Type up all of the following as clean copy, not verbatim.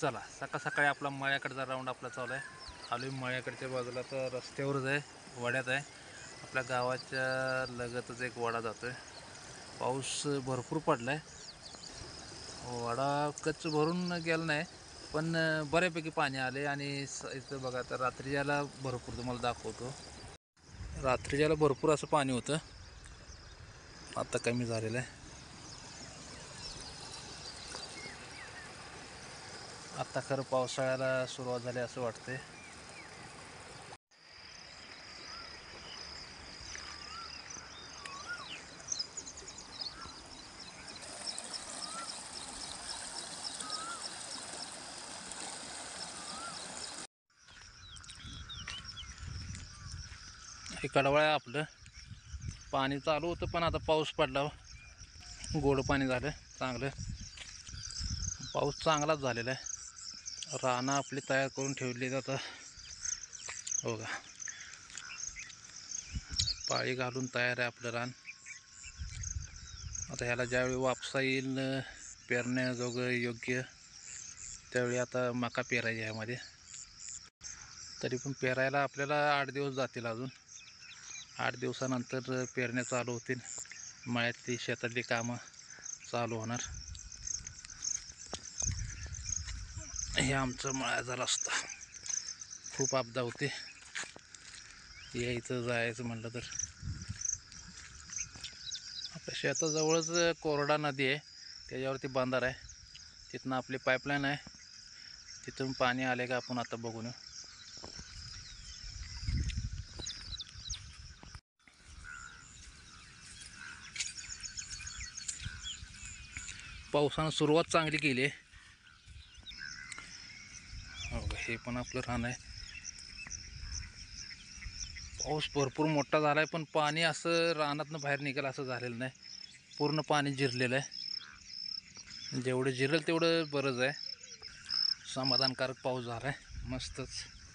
चला सकाळ सकाळी आपला मळ्याकडचा राऊंड आपला चालू आहे. आलोय मळ्याकडच्या बाजूला तर रस्त्यावरच आहे, वड्यात आहे. आपल्या गावाच्या लगतच एक वडा जातोय. पाऊस भरपूर पडलाय. वडा कच्च भरून गेला नाही पण बऱ्यापैकी पाणी आले. आणि इथं बघा तर रात्रीच्याला भरपूर, तुम्हाला दाखवतो. रात्रीच्याला भरपूर असं पाणी होतं, आता कमी झालेलं आहे. आता खरं पावसाळ्याला सुरुवात झाली असं वाटतंय. हे कडवळ आहे आपलं. पाणी चालू होतं पण आता पाऊस पडला, गोड पाणी झालं चांगलं. पाऊस चांगलाच झालेला आहे. रानं आपली तयार करून ठेवली आता. हो का, पाळी घालून तयार आहे आपलं रान. आता ह्याला ज्यावेळी वापसा येईल पेरण्याजोगं योग्य, त्यावेळी आता मका पेरायची आहे मध्ये. तरी पण पेरायला आपल्याला 8 दिवस जातील अजून. 8 दिवसानंतर पेरण्या चालू होतील. मळ्यातली शेतातली कामं चालू होणार. हे आमचं मळ्याचा रस्ता. खूप आपदा होते यायचं जायचं म्हटलं तर. आपल्या शेताजवळच कोरडा नदी आहे, त्याच्यावरती बांधार आहे. तिथनं आपली पाईपलाईन आहे, तिथून पाणी आले का आपण आता बघून. पावसानं सुरुवात चांगली केली आहे. हे पण आपलं रान आहे. पाऊस भरपूर मोठा झाला आहे पण पाणी असं रानातनं बाहेर निघालं असं झालेलं नाही. पूर्ण पाणी जिरलेलं आहे. जेवढं जिरेल तेवढं बरंच आहे. समाधानकारक पाऊस झाला आहे, मस्तच.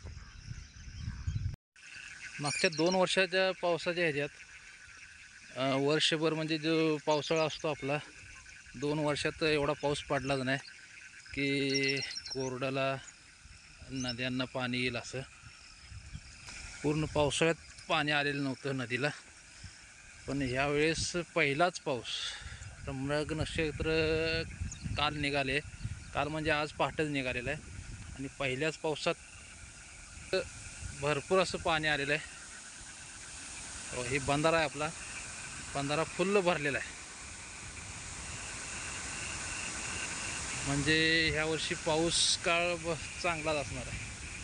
मागच्या 2 वर्षाच्या पावसाच्या ह्याच्यात वर्षभर म्हणजे जो पावसाळा असतो आपला, 2 वर्षात एवढा पाऊस पडलाच नाही की कोरड्याला नद्यांना पाणी येईल असं. पूर्ण पावसाळ्यात पाणी आलेलं नव्हतं नदीला. पण ह्यावेळेस पहिलाच पाऊस. मृग नक्षत्र काल निघाले, काल म्हणजे आज पहाटेच निघालेलं आहे. आणि पहिल्याच पावसात भरपूर असं पाणी आलेलं आहे. हे बंधारा आहे आपला, बंधारा फुल्ल भरलेला आहे. म्हणजे ह्या वर्षी पाऊस काळ चांगलाच असणार आहे.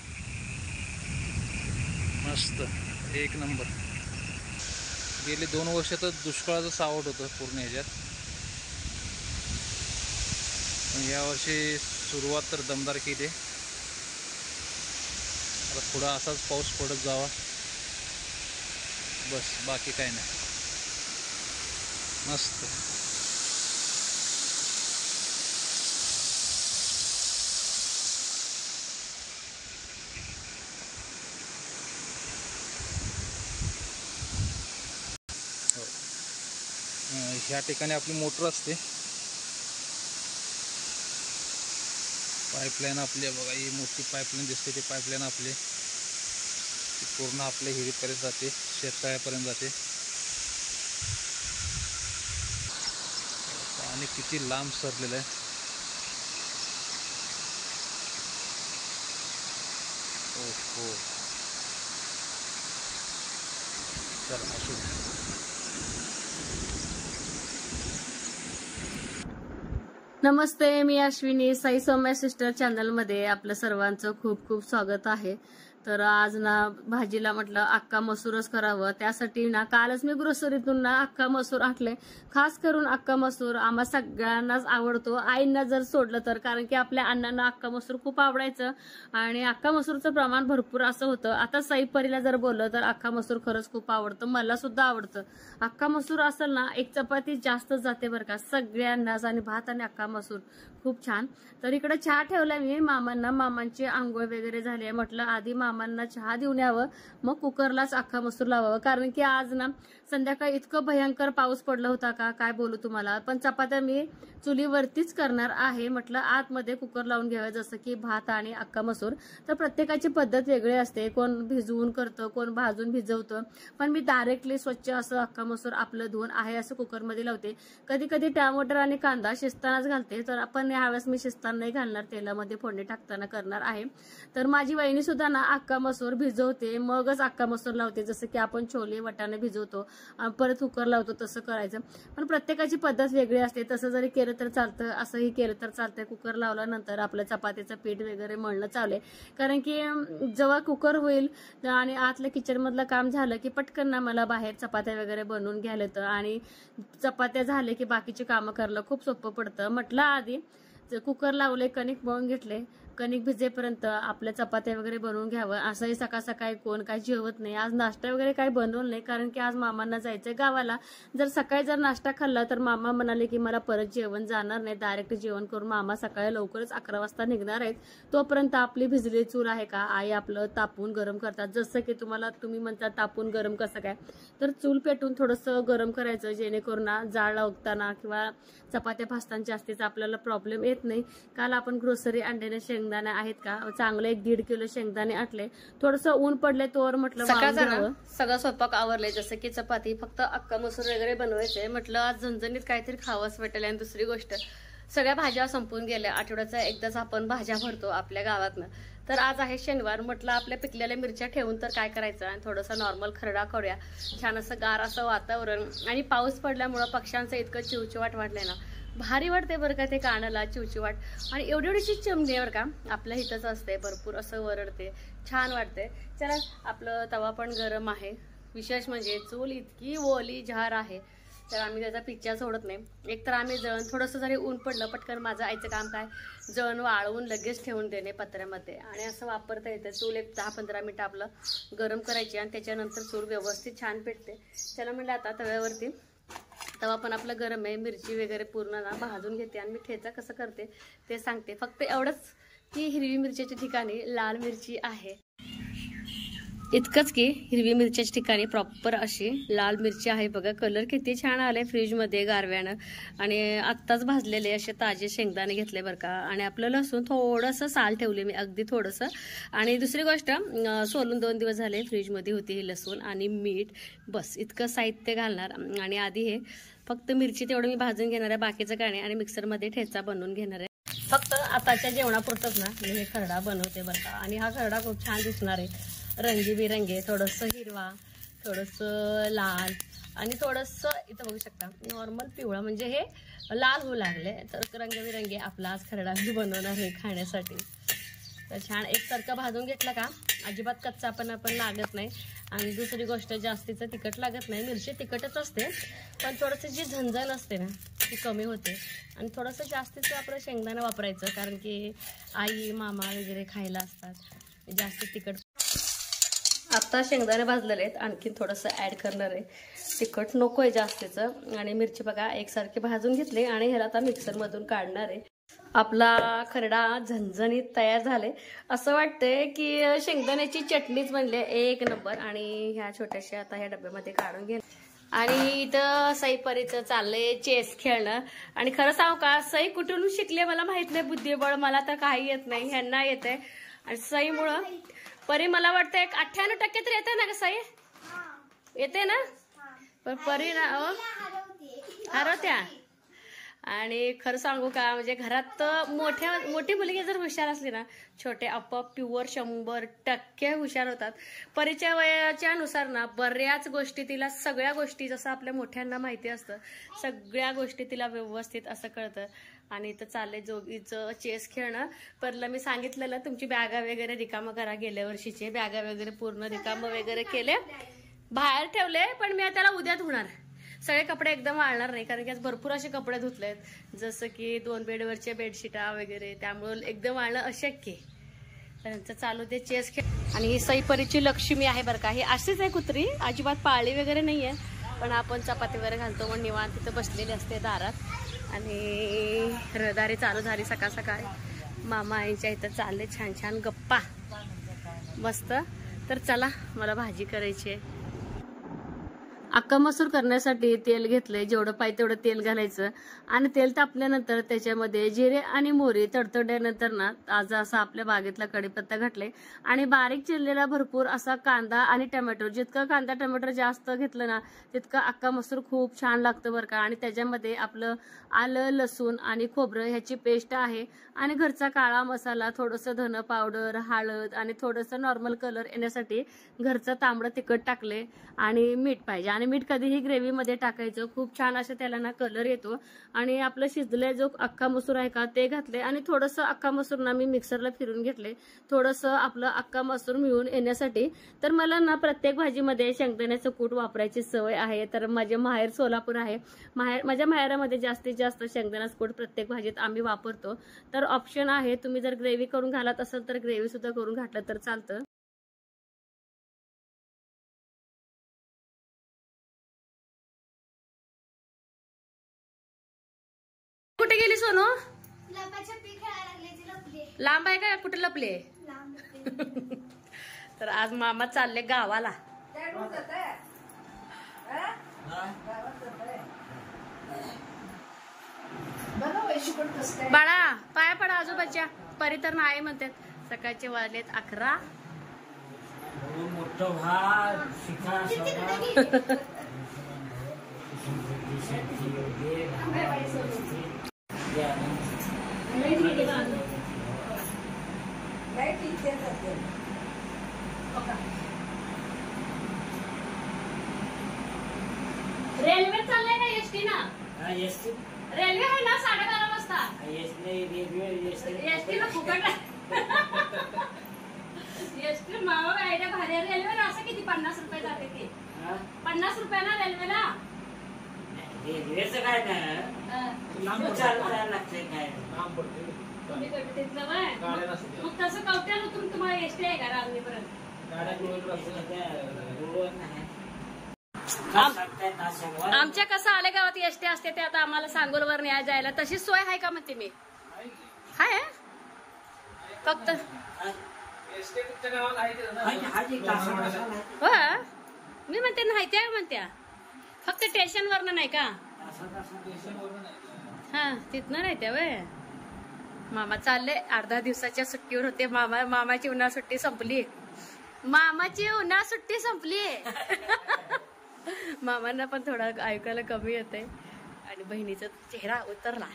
मस्त, एक नंबर. गेली 2 वर्ष तर दुष्काळाचं सावट होतं पूर्ण ह्याच्यात. पण यावर्षी सुरुवात तर दमदार केली. आता पुढं असाच पाऊस पडत जावा बस, बाकी काय नाही. मस्त. ह्या ठिकाणी आपली मोटर असते. पाईपलाईन आपली बघा, ही मोठी पाईपलाईन दिसते. ती पाईपलाईन आपली पूर्ण आपल्या हिरीपर्यंत जाते, शेततळ्यापर्यंत जाते. पाणी किती लांब सरलेलं आहे. हो, चला असू. नमस्ते, मी अश्विनी. साई सौम्या सिस्टर चॅनलमध्ये आपलं सर्वांचं खूप खूप स्वागत आहे. तर आज ना भाजीला म्हटलं अख्खा मसूरच करावं. त्यासाठी ना कालच मी ग्रोसरीतून ना अख्खा मसूर आणले. खास करून अख्खा मसूर आम्हा सगळ्यांनाच आवडतो, आईंना जर सोडलं तर. कारण की आपल्या अण्णांना अख्खा मसूर खूप आवडायचं आणि अख्खा मसूरचं प्रमाण भरपूर असं होतं. आता साई परीला जर बोललं तर अख्खा मसूर खरंच खूप आवडतं, मला सुद्धा आवडतं. अख्खा मसूर असेल ना, एक चपाती जास्त जाते बरं का सगळ्यांनाच. आणि भात आणि अख्खा मसूर खूप छान. तर इकडे चहा ठेवलाय मी मामांना. मामांची आंघोळ वगैरे झाली आहे. म्हटलं आधी मामांना चहा देऊन यावं, मग कुकरलाच अख्खा मसूर लावावं. कारण की आज ना संध्याकाळी इतकं भयंकर पाऊस पडला होता का काय बोलू तुम्हाला. पण चपात्या मी चुलीवरतीच करणार आहे. म्हटलं आतमध्ये कुकर लावून घ्यावं, जसं की भात आणि अख्खा मसूर. तर प्रत्येकाची पद्धत वेगळी असते. कोण भिजवून करतं, कोण भाजून भिजवतं. पण मी डायरेक्टली स्वच्छ असं अख्खा मसूर आपलं धुवून आहे असं कुकरमध्ये लावते. कधी कधी टमाटर आणि कांदा शिजतानाच घालते, तर आपण यावेळेस मी शिजताना नाही घालणार, तेलामध्ये फोडणी टाकताना करणार आहे. तर माझी वहिनी सुद्धा ना अख्खा मसूर भिजवते मगच अख्खा मसूर लावते. जसं की आपण छोले वाटाणे भिजवतो परत कुकर लावतो तसं करायचं. पण प्रत्येकाची पद्धत वेगळी असते. तसं जरी केलं तर चालतं, असंही केलं तर चालतंय. कुकर लावल्यानंतर आपलं चपातीचं पीठ वगैरे मळणं चालू आहे. कारण की जेव्हा कुकर होईल आणि आतलं किचन मधलं काम झालं की पटकन ना मला बाहेर चपात्या वगैरे बनवून घ्यायला येतं आणि चपात्या झाले की बाकीची कामं करायला खूप सोपं पडतं. म्हटलं आधी कुकर लावले, कणिक मळून घेतले, कणिक भिजेपर्यंत आपल्या चपात्या वगैरे बनवून घ्यावं. असंही सकाळ सकाळी कोण काही जेवत नाही. आज नाश्ता वगैरे काही बनवलं नाही, कारण की आज मामांना जायचंय गावाला. जर सकाळी जर नाश्ता खाल्ला तर मामा म्हणाले की मला परत जेवण जाणार नाही, डायरेक्ट जेवण करून मामा सकाळी लवकरच 11 वाजता निघणार आहेत. तोपर्यंत आपली भिजलेली चूल आहे का, आई आपलं तापून गरम करतात. जसं की तुम्ही म्हणता तापून गरम कसं काय, तर चूल पेटून थोडंसं गरम करायचं, जेणेकरून जाळ लावताना किंवा चपात्या भाजताना जास्तीचा आपल्याला प्रॉब्लेम येत नाही. काल आपण ग्रोसरी आणलेले शेंगदाणे आहेत का, चांगले 1.5 किलो शेंगदाणे आटले. थोडंसं ऊन पडले तोवर म्हटलं सगळं स्वयंपाक आवरले. जसं की चपाती, फक्त अख्खा मसूर वगैरे बनवायचे. म्हटलं आज झणझणीत काहीतरी खावंच वाटेल. आणि दुसरी गोष्ट, सगळ्या भाज्या संपून गेल्या. आठवड्याचा एकदाच आपण भाज्या भरतो आपल्या गावातनं. तर आज आहे शनिवार. म्हटलं आपल्या पिकलेल्या मिरच्या ठेवून तर काय करायचं, आणि थोडासा नॉर्मल खरडा करूया. छान असं गार असं वातावरण आणि पाऊस पडल्यामुळं पक्ष्यांचं इतकं चिवचिवाट वाटलंय ना, भारी वाटते बरं का ते कानाला चिवचिवाट. आणि एवढीशी चिमणी बरं का आपल्या इथंच असते, भरपूर असं वरडते, छान वाटते. चला, आपलं तवा पण गरम आहे. विशेष म्हणजे चूल इतकी ओली झार आहे, तर आम्ही त्याचा पिच्चा सोडत नाही. एक तर आम्ही जळण थोडंसं जरी ऊन पडलं, पटकन माझं आईचं काम काय, जळण वाळवून लगेच ठेवून देणे पत्र्यामध्ये, आणि असं वापरता येतं. चूल एक 10-15 मिनिटं आपलं गरम करायची आणि त्याच्यानंतर चूल व्यवस्थित छान पेटते. त्याला म्हणलं आता तव्यावरती, तवा पण आपलं गरम आहे, मिरची वगैरे पूर्ण ना भाजून घेते. आणि मी ठेचा कसं करते ते सांगते. फक्त एवढंच की हिरवी मिरच्याच्या ठिकाणी लाल मिरची आहे, इतकंच की हिरवी मिरच्याच्या ठिकाणी प्रॉपर अशी लाल मिरची आहे. बघा कलर किती छान आलाय फ्रीजमध्ये गारव्यानं. आणि आत्ताच भाजलेले असे ताजे शेंगदाणे घेतले बरं का. आणि आपलं लसूण थोडंसं साल ठेवले मी, अगदी थोडंसं. आणि दुसरी गोष्ट, सोलून 2 दिवस झाले फ्रीजमध्ये होती ही लसूण आणि मीठ, बस इतकं साहित्य घालणार. आणि आधी हे फक्त मिरची तेवढं मी भाजून घेणार आहे, बाकीचं काय नाही. आणि मिक्सरमध्ये ठेचा बनवून घेणार आहे. फक्त आताच्या जेवणापुरतच ना मी हे खरडा बनवते बरं का. आणि हा खरडा खूप छान दिसणार आहे, रंगीबिरंगी, थोडंसं हिरवा, थोडंसं लाल आणि थोडंसं इथं बघू शकता नॉर्मल पिवळा, म्हणजे हे लाल होऊ लागले. तर रंगबिरंगी आपला आज खरडा मी बनवणार आहे खाण्यासाठी. तर छान एकसारखं भाजून घेतलं का अजिबात कच्चा पण लागत नाही. आणि दुसरी गोष्ट, जास्तीचं तिखट लागत नाही. मिरची तिखटच असते, पण थोडंसं जी झणझण असते ना ती कमी होते. आणि थोडंसं जास्तीचं आपलं शेंगदाणा वापरायचं, कारण की आई मामा वगैरे खायला असतात जास्ती तिखट. आता शेंगदाणे भाजलेले आहेत, आणखीन थोडंसं ॲड करणार आहे. तिखट नको आहे जास्तीचं. आणि मिरची बघा एकसारखी भाजून घेतली आणि ह्याला आता मिक्सरमधून काढणार आहे. आपला खरडा झणझणीत तयार झाले. असं वाटतंय की शेंगदाण्याची चटणीच बनली एक नंबर. आणि ह्या छोट्याशा आता ह्या डब्यामध्ये काढून घे. आणि इथं सई परीचं चाललंय चेस खेळणं. आणि खरं सांगू का, सई कुठून शिकले मला माहित नाही, बुद्धिबळ मला तर काही येत नाही, ह्यांना येते. आणि सईमुळं परी मला वाटतं 98% तर येते ना ग सई, येते ना. पण परी ना हरवत्या. आणि खरं सांगू का, म्हणजे घरात मोठी मुलगी जर हुशार असली ना, छोटे आपोआप प्युअर 100% हुशार होतात. परीच्या वयाच्या नुसार ना बऱ्याच गोष्टी तिला, सगळ्या गोष्टी जसं आपल्या मोठ्यांना माहिती असतं, सगळ्या गोष्टी तिला व्यवस्थित असं कळतं. आणि इथं चाललंय जोगीचं चेस खेळणं. परला मी सांगितलेलं तुमची बॅगा वगैरे रिकामं करा, गेल्या वर्षीचे बॅगा वगैरे पूर्ण रिकामं वगैरे केले, बाहेर ठेवले. पण मी त्याला उद्या धुणार, सगळे कपडे एकदम वाळणार नाही, कारण की आज भरपूर असे कपडे धुतलेत, जसं की 2 बेडवरचे बेडशीटा वगैरे, त्यामुळे एकदम वाळणं अशक्य. त्यांचं चालू ते चेस खेळ. आणि ही सईपरीची लक्ष्मी आहे बरं का, ही अशीच आहे कुत्री, अजिबात पाळी वगैरे नाहीये. पण आपण चपाती वगैरे घालतो म्हणून निवांत तिथं बसलेली असते दारात. आणि रहदारी चालू झाली सकाळ सकाळी. मामा आईच्या इथं चालले छान छान गप्पा. मस्त. तर चला, मला भाजी करायची आहे. अख्खा मसूर करण्यासाठी तेल घेतलंय, जेवढं पाहिजे तेवढं तेल घालायचं आणि तेल तापल्यानंतर त्याच्यामध्ये जिरे आणि मोहरी तडतडल्यानंतर ना ताजा असा आपल्या बागेतला कढीपत्ता घातलाय आणि बारीक चिरलेला भरपूर असा कांदा आणि टोमॅटो. जितकं कांदा टोमॅटो जास्त घेतलं ना तितकं अख्खा मसूर खूप छान लागतं बरं का. आणि त्याच्यामध्ये आपलं आलं लसूण आणि खोबरं ह्याची पेस्ट आहे आणि घरचा काळा मसाला, थोडंसं धन पावडर, हळद आणि थोडंसं नॉर्मल कलर येण्यासाठी घरचं तांबडं तिखट टाकले आणि मीठ पाहिजे. आणि मीठ कधीही ग्रेव्हीमध्ये टाकायचं, खूप छान असं त्याला ना कलर येतो. आणि आपलं शिजलेला जो अख्खा मसूर आहे का ते घातले आणि थोडंसं अख्खा मसूर ना मी मिक्सरला फिरून घेतले, थोडंसं आपलं अख्खा मसूर मिळून येण्यासाठी. तर मला ना प्रत्येक भाजीमध्ये शेंगदाण्याचं कूट वापरायची सवय आहे. तर माझे माहेर सोलापूर आहे. माझ्या माहेरामध्ये जास्तीत जास्त शेंगदाण्याचं कूट प्रत्येक भाजीत आम्ही वापरतो. तर ऑप्शन आहे, तुम्ही जर ग्रेव्ही करून घालत असाल तर ग्रेव्ही सुद्धा करून घातलं तर चालतं. कुठे गेली सोनू? लांब आहे का कुठे लपले? तर आज मामा चालले गावाला. बाळा पाया पडा आजोबाच्या. परी तर नाही म्हणतात. सकाळचे वाजलेत 11. रेल्वे चाललंय का एसटी ना? रेल्वे आहे ना 12:30 वाजता. एसटी ना फुकट एसटी मावा गायला भारी. रेल्वे असं किती 50 रुपये जाते ते? 50 रुपये ना रेल्वेला. रेल्वेचं काय नाही, मग तसं कवट्याला उतरून तुम्हाला एसटी आहे का रांगणीपर्यंत? आमच्या कसं आले गावात एसटी असते ते आता आम्हाला सांगोलवर न्याय जायला. तशी सोय आहे का म्हणते मी? हाय फक्त मी म्हणते नाही त्या म्हणत्या फक्त स्टेशनवरनं नाही का? हा तिथनं नाही त्या वय. मामा चालले, अर्धा दिवसाच्या सुट्टीवर होते. मामाची उन्हाळा सुट्टी संपली. मामाची उन्हाळा सुट्टी संपली. मामांना पण थोडा ऐकायला कमी येते आणि बहिणीचा चेहरा उतरला.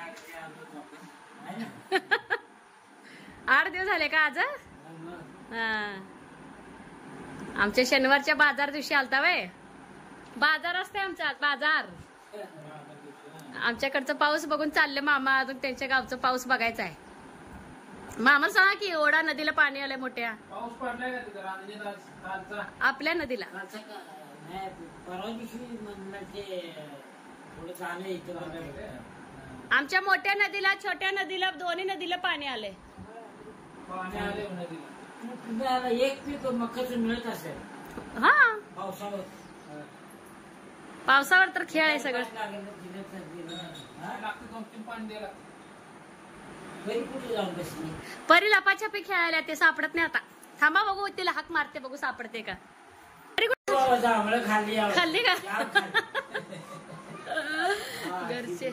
8 दिवस झाले का आज? हा आमच्या शनिवारच्या बाजार दिवशी आलता वय. बाजार असते आमचा बाजार. आमच्याकडचा पाऊस बघून चालले मामा. अजून त्यांच्या गावचा पाऊस बघायचा आहे. मामा सांगा की ओढा नदीला पाणी आलंय मोठ्या. पाऊस पडलाय का तिथं आपल्या नदीला? आमच्या मोठ्या नदीला छोट्या नदीला दोन्ही नदीला पाणी आलंय. एक पीक मकाचं मिळत असेल. हा पावसावर पावसावर तर खेळ आहे सगळं. परी लपाछपी खेळायला ते सापडत नाही आता. थांबा बघू तिला हाक मारते बघू सापडते का. खाल्ली का? घरचे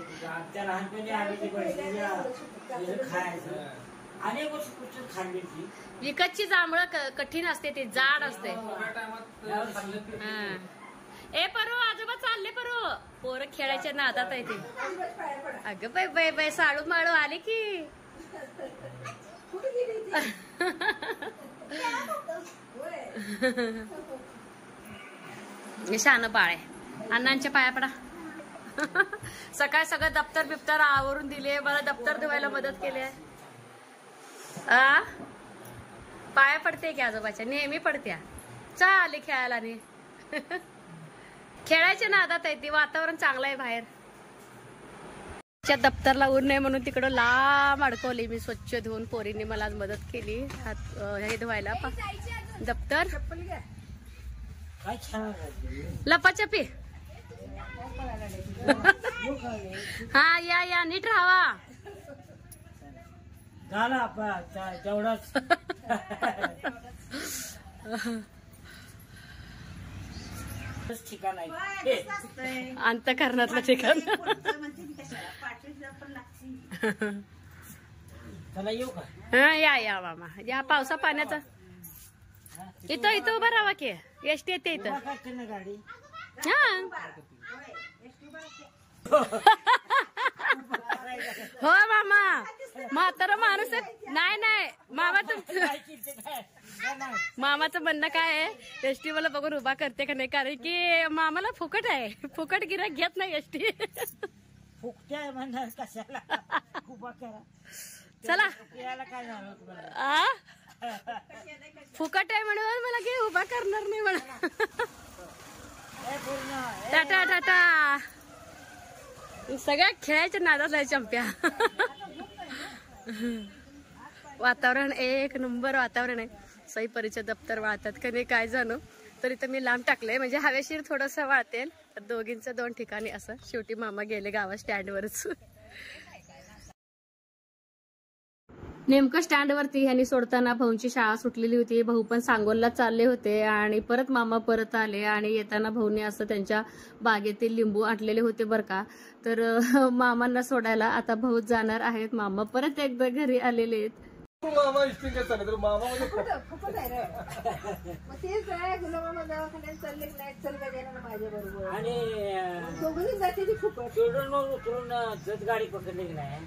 विकतची जांभळं कठीण असते, ती जाड असते. ए परू आजोबा चालले परू. पोरं खेळायच्या नादात आहे ते. अगं बाय बाय बाय साळू माळू आले की. शान बाळ आहे. अण्णांच्या पाया पडा. सकाळी सगळं दप्तर बिप्तर आवरून दिले. मला दप्तर धुवायला मदत केली आहे. पाया पडते की आजोबाच्या? नेहमी पडत्या. चाले खेळायला नाही. खेळायच्या नादात आहे ती. वातावरण चांगलं आहे बाहेर. दप्तरला ऊन नाही म्हणून तिकडं लांब अडकवली मी. स्वच्छ धुवून पोरीने मला आज मदत केली हात हे धुवायला. दप्तर लपाछपी. हा या नीट राहावा. झाला तेवढाच. ठिकाण आहे अंतःकरणातलं ठिकाण. चला येऊ का? हा या मामा या. पावसा पाण्याचा इथं उभं राहा की एसटी येते इथं. करते ना गाडी. हा हो मामा म्हातारा माणूस आहे. नाही मामा मामाचं म्हणणं काय आहे, एसटी मला बघून उभा करते का नाही, कारण की मामाला फुकट आहे. फुकट गिऱ्हाईक घेत नाही एसटी. फुकटे आहे म्हणणार कशाला उभा करा. चला याला काय झालं तुम्हाला? आ फुकट आहे म्हणून मला की उभा करणार नाही म्हणा. टाटा टाटा. सगळ्या खेळायच्या नादात आहे चंप्या. वातावरण एक नंबर वातावरण आहे. सई परीचे दप्तर वाळतात का नाही काय जाणू. तरी तर मी लांब टाकलंय म्हणजे हवेशीर थोडस वाळतेल. तर दोघींचं 2 ठिकाणी असं. शेवटी मामा गेले गावा स्टँडवरच. नेमकं स्टँडवरती ह्यांनी सोडताना भाऊंची शाळा सुटलेली होती. भाऊ पण सांगोलला चालले होते आणि परत मामा परत आले आणि येताना भाऊने असं त्यांच्या बागेतील लिंबू आणलेले होते बरं का. तर मामांना सोडायला आता भाऊ जाणार आहेत. मामा परत एकदा घरी आलेले आहेत. मामा इष्टिंग चालले तर मामा म्हणजे आणि चिल्ड्रन उतरून जत गाडी पकडली नाही.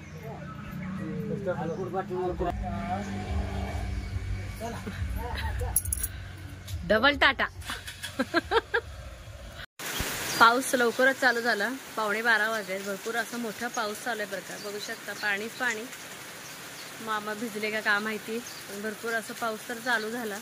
Double tata. पाऊस लवकरच चालू झाला. 11:15 वाजले. भरपूर असा मोठा पाऊस चालू आहे बरं का. बघू शकता पाणीच पाणी. मामा भिजले का काय माहिती, पण भरपूर असं पाऊस तर चालू झाला.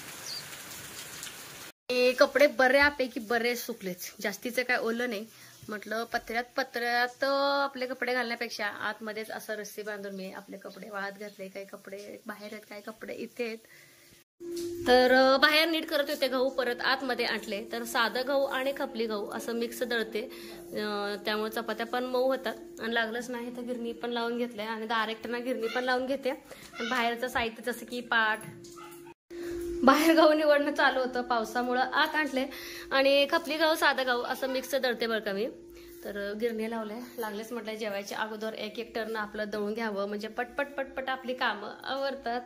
कपडे बऱ्यापैकी बरेच सुकलेच. जास्तीचं काय ओलं नाही. म्हटलं पत्र्यात आपले कपडे घालण्यापेक्षा आतमध्येच असं रस्सी बांधून मी आपले कपडे वाळत घातले. काही कपडे बाहेर आहेत, काही कपडे इथे आहेत. तर बाहेर नीट करत होते गहू, परत आतमध्ये आणले. तर साधं गहू आणि खपली गहू असं मिक्स दळते. त्यामुळे चपात्या पण मऊ होतात. आणि लागलंच नाही तर गिरणी पण लावून घेतले आणि डायरेक्टना गिरणी पण लावून घेते. आणि बाहेरचं साहित्य जसं की पाट, बाहेर गहू निवडणं चालू होतं पावसामुळं. आत आणले आणि खपली गहू साधं गहू असं मिक्स दळते बरं का मी. तर गिरणी लावले. लागलेच म्हटलं जेवायच्या अगोदर एक टर्न आपलं दळून घ्यावं म्हणजे पटपट आपली कामं आवरतात.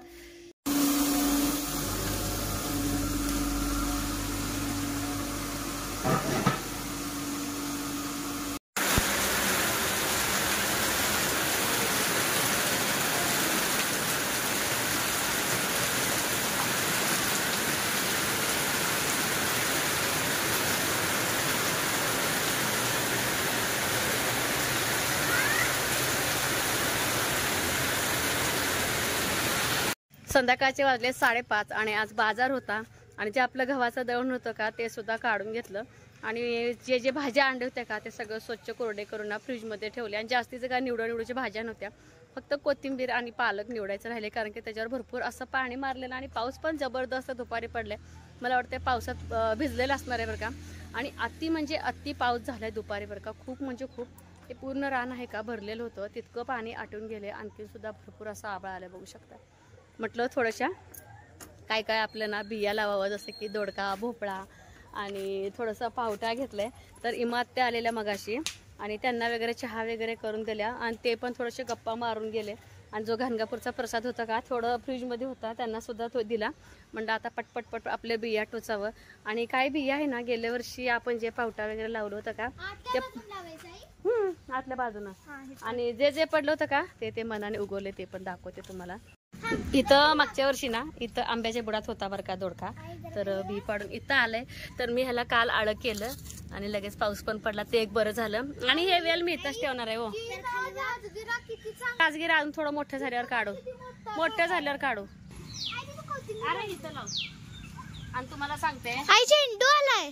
संध्याकाळचे वाजले 5:30 आणि आज बाजार होता. आणि जे आपलं गव्हाचं दळण होतं का ते सुद्धा काढून घेतलं. आणि जे भाज्या आणले होत्या का ते सगळं स्वच्छ कोरडे करून फ्रीजमध्ये ठेवले. आणि जास्तीचं काय निवडूच्या भाज्या नव्हत्या. फक्त कोथिंबीर आणि पालक निवडायचं राहिले, कारण की त्याच्यावर भरपूर असं पाणी मारलेलं आणि पाऊस पण जबरदस्त दुपारी पडले. मला वाटतं पावसात भिजलेलं असणार आहे बरं का. आणि अति पाऊस झालाय दुपारी बरं का. खूप म्हणजे खूप. ते पूर्ण रान आहे का भरलेलं होतं, तितकं पाणी आटून गेले. आणखी सुद्धा भरपूर असं आभाळ आलं बघू शकता. म्हटलं थोड्याशा काय आपलं ना बिया लावावं, जसं की दोडका, भोपळा आणि थोडंसं पावटा घेतलंय. तर इमात त्या आलेल्या मगाशी आणि त्यांना वगैरे चहा वगैरे करून दिल्या आणि ते पण थोडेसे गप्पा मारून गेले. आणि जो घनगापूरचा प्रसाद होता का थोडं फ्रीजमध्ये होता त्यांना सुद्धा तो दिला. म्हणलं आता पटपट आपले बिया टोचावं. आणि काय बिया आहे ना, गेल्या वर्षी आपण जे पावटा वगैरे लावलं होतं का ते आतल्या बाजूनं, आणि जे पडलं होतं का ते मनाने उगवले ते पण दाखवते तुम्हाला. इथं मागच्या वर्षी ना इथं आंब्याच्या बुडात होता बरं का दोडका. तर बी पाडून इथं आलंय. तर मी ह्याला काल आळं केलं आणि लगेच पाऊस पण पडला, ते एक बरं झालं. आणि हे वेल मी इथंच ठेवणार आहे. हो राजगिरा अजून थोडं मोठं झाल्यावर काढू. अरे इथं लाव. आणि तुम्हाला सांगते आई झेंडू आलाय.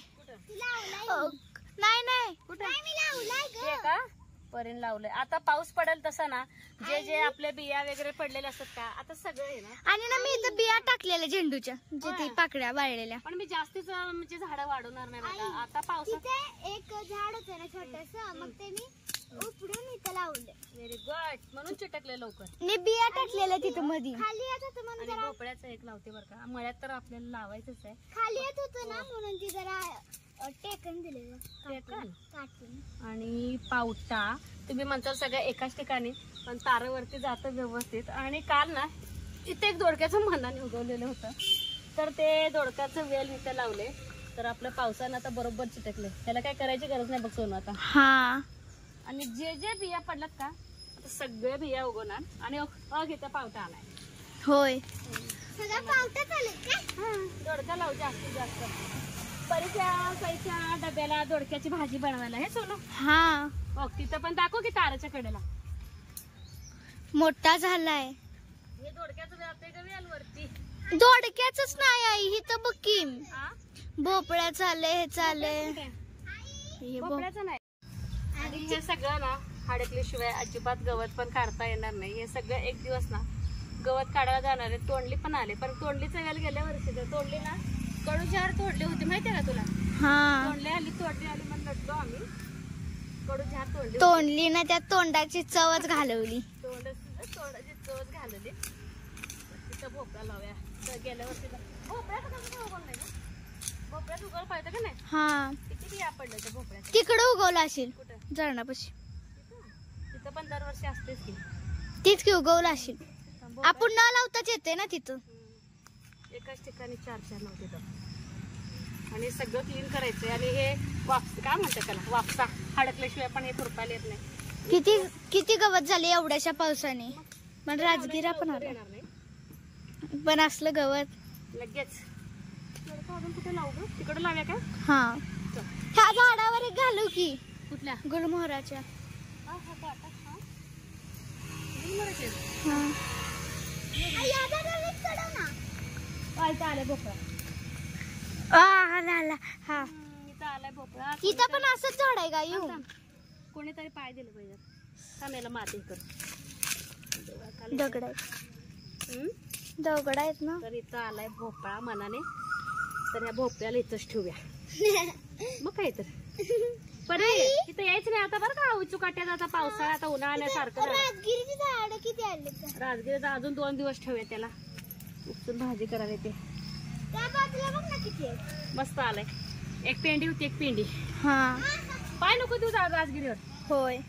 नाही कुठे का पर्यंत लावलंय. आता पाऊस पडेल तसं ना जे आपले बिया वगैरे पडलेले असतात का आता सगळं आहे ना. आणि ना मी इथं बिया टाकलेल्या झेंडूच्या, जे पाकड्या वाळलेल्या. पण मी जास्तीच म्हणजे झाडं वाढवणार नाही बघा आता पावसात. एक झाड होतं ना छोटस, मग ते मी उपडून इथं लावलं. Very good. म्हणून चिटकले लवकर. मी बिया टाकलेल्या तिथं मध्ये खाली येत होतं म्हणून जरा भोपळ्याचं एक लावते बरं का. मळ्यात तर आपल्याला लावायचंच आहे. खाली येत होतं ना म्हणून ती जरा टेकन दिलेलं टेकन? काटून. आणि पावटा तुम्ही म्हणता सगळ्या एकाच ठिकाणी, पण तारेवरती जातं व्यवस्थित. आणि काल ना इथे एक दोडक्याचं मनाने उगवलेलं होतं, तर ते दोडक्याचं वेल इथे लावले, तर आपलं पावसानं आता बरोबर चिटकले. त्याला काय करायची गरज नाही बघ सोनू आता. हा. आणि जे जे बिया पडल्यात का आता सगळे बिया उगवणार. आणि इथं पावटा आलाय. होय. सगळं पावटाच आले का? दोडका लावू जास्तीत जास्त. पैच्या डब्याला दोडक्याची भाजी बनवायला हे सोनू. हा. बघ तिथं पण दाखव की ताराच्या कडेला मोठा झालाय. हे दोडक्याचं जाते का वेल वरती. दोडक्याच नाही आई, ही तर बघी हा? भोपळ्या चालले, हे चालले. हे भोपळ्याचं नाही. आणि हे सगळं ना हाडकल्याशिवाय अजिबात गवत पण काढता येणार नाही. हे सगळं एक दिवस ना गवत काढायला जाणार आहे. तोंडली पण आले, पण तोंडलीचं वेळ गेल्या वर्षी तोंडली ना कडूझार तोडली होती माहितीये का तुला. हा. तोंडली आली म्हणून लढलो आम्ही. कडूझार तोडली तोंडली ना, त्या तोंडाची चवच घालवली. तोंडाची चवच घालवली. तिथं भोपळा लावूया. तर गेल्या वर्षी भोपळ्याचं कसं उगवलं नाही ना. भोपळ्यात उगवलं पाहिजे का नाही. हा. किती बिया पडलं त्या भोपळ्यात. तिकडं उगवला असेल कुठं जळणापाशी. तिथं पण दरवर्षी असतेच की. तीच की उगवला असेल. आपण न लावताच येते ना तिथं. एकाच ठिकाणी 4-4 नव्हते तर. आणि सगळं क्लीन करायचंय. आणि हे वापस काय म्हणतात त्याला, वापसा हडकल्याशिवाय पण हे खुरपायला येत नाही. किती किती गवत झाले एवढ्याशा पावसाने. पण राजगिरा पण आला, येणार नाही पण असलं गवत लगेच. अजून कुठे लावू ग, तिकडे लावूया काय. हा. ह्या झाडावर एक घालू की. कुठल्या. गुलमोहराच्या. आलाय भोपळा. आला. हा. इथं आलाय भोपळा. तिथं पण असंच झाड आहे का येऊ. कोणीतरी पाय दिलं पाहिजे. कामेला माती कर. दगड आहेत. दगड आहेत ना. तर इथं आलाय भोपळा मनाने. तर ह्या भोपळ्याला इथंच ठेवूया. मग काय तर पण इथं यायचं नाही आता बरं का. उचू काट्यात आता पावसाळा, आता उन्हाळ्यासारखं. राजगिरीची झाड किती आले. राजगिरीचा अजून 2 दिवस ठेवूया. त्याला उपसून भाजी करायला येते. त्या बाजूला बघ ना किती आहे. मस्त आलाय. एक पेंडी होती, एक पेंडी. हा. पाय नको तू राजगिरीवर. होय.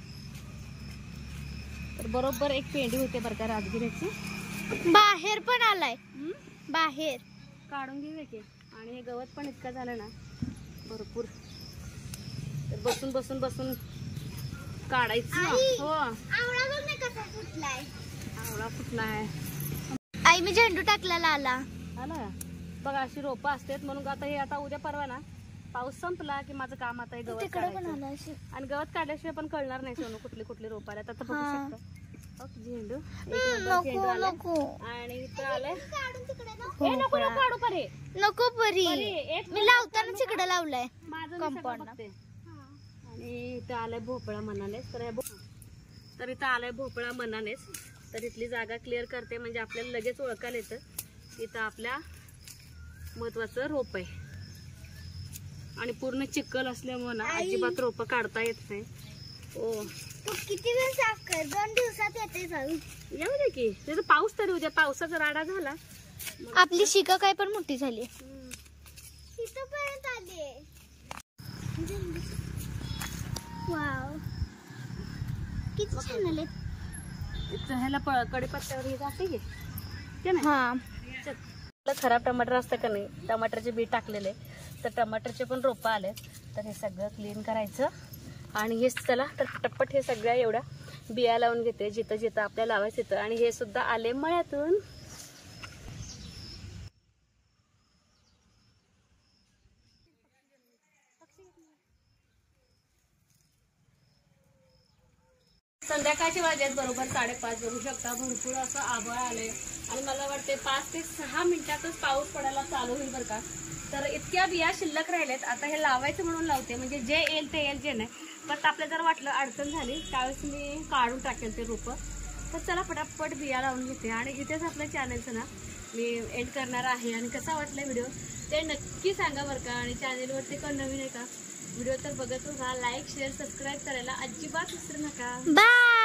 तर बरोबर एक पेंडी होते बरं का राजगिरीची. बाहेर पण आलाय. बाहेर काढून घेऊया की. आणि हे गवत पण इतकं झालं ना भरपूर. तर बसून बसून बसून काढायचं. हो. आवळा बघ ना कसा फुटलाय. आवळा फुटला आहे. आई मी झेंडू टाकलेला आला. आला बघा. अशी रोपं असतात म्हणून आता हे आता उद्या परवा ना पाऊस संपला की माझं काम आता हे गवत तिकडे पण काढायचं. आला असेल. आणि गवत काढल्याशिवाय पण कळणार नाही सोनू कुठली कुठली रोप आल्यात. आता बघू हा. शकता. झेंडू एक नंबर झेंडू आलाय. आणि इथं आलंय. हे नको नको काढू परे. नको परी. एक मी लावताना तिकडे लावलाय. माझं मी सगळं कंपाऊंड. बघते. आणि इथं आलाय भोपळा मनानेच. तर इथं आलाय भोपळा मनानेच. तर इथली जागा क्लिअर करते म्हणजे आपल्याला लगेच ओळखायला येतं इथं आपल्या महत्वाचं रोप आहे. आणि पूर्ण चिखल असल्यामुळे ना अजिबात रोप काढता येत नाही. ओ किती वेळ साफ कर. 2 दिवसात येते जाऊ. येऊ दे की. त्याचा पाऊस तरी उद्या पावसाचा राडा झाला. आपली शिका काय पण मोठी झाली. इथपर्यंत आली. वाव किती छान आले. ह्याला कडीपत्त्यावर हे जाते की ते नाही. हा. खराब टमाटर असतं का नाही, टमाटरचे बी टाकलेले. तर टमाटरचे पण रोपं आले. तर हे सगळं क्लीन करायचं. आणि हे चला तर पटपट हे सगळ्या एवढ्या बिया लावून घेते जिथं जिथं आपल्याला लावायचं येतं. आणि हे सुद्धा आले मळ्यातून. संध्याकाळचे वाजत बरोबर 5:30 बघू शकता. भरपूर असं आभाळ आले. आणि मला वाटते 5 ते 6 मिनिटातच पाऊस पडायला चालू होईल बरं का. तर इतक्या बिया शिल्लक राहिल्यात. आता हे लावायचं म्हणून लावते म्हणजे जे येईल ते येईल, जे नाही पण आपल्याला जर वाटलं अडचण झाली त्यावेळेस मी काढून टाकेल ते रोपं. तर चला पटापट बिया लावून घेते. आणि इथेच आपल्या चॅनलचं ना मी एंड करणार आहे. आणि कसा वाटला व्हिडिओ ते नक्की सांगा बरं का. आणि चॅनलवरती कोण नवीन आहे का व्हिडिओ तर बघत राहा. लाईक शेअर सबस्क्राईब करायला अजिबात विसरू नका. बाय.